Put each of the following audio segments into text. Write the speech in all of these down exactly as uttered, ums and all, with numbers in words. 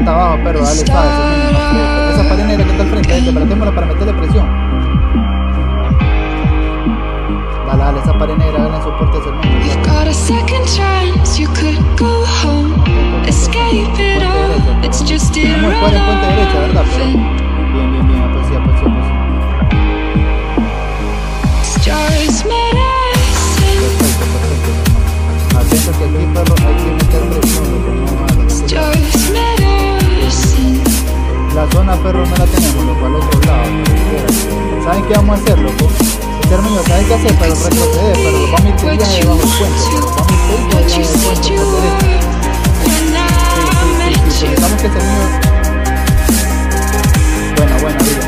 falta abajo, perro, dale suave, eso mismo, no frente. Esa pared negra que está al frente, este, tratémosla para meterle presión. Dale, dale, esa pared negra, dale soporte ese mismo. We've got a second chance, you could go home, escape it all, it's just irrelevant. Tenemos el en puente derecha, ¿verdad? Pero bien, bien, bien, pues sí, pues sí, pues sí. Stars medicine. Perfecto, perfecto. Atento que aquí, perro, hay que meter presión, lo que no malo. Stars medicine. La zona, perro, no la tenemos, loco, al otro lado. ¿Saben qué vamos a hacer, loco? Hermano, ¿saben qué hacer? Pero retroceder, pero vamos a ir por viaje debajo del puente. Vamos a ir por viaje del puente por derecha. Sí, sí, sí, sí, pensamos que ese mío... Buena, buena, vida.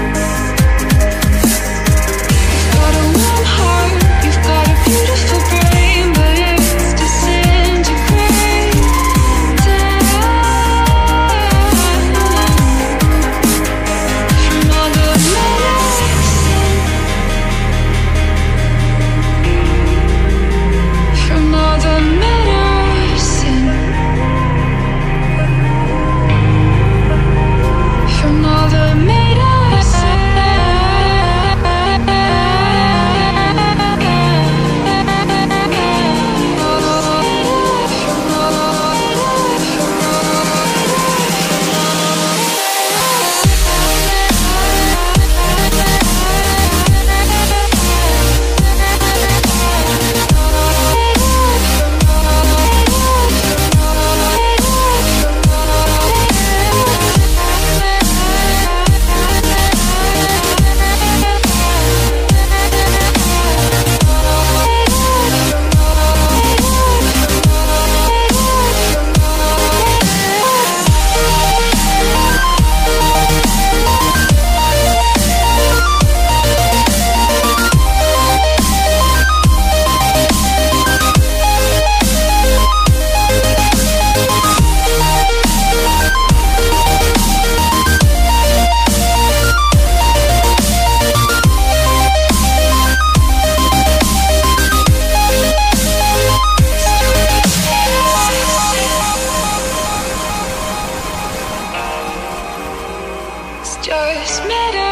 Just met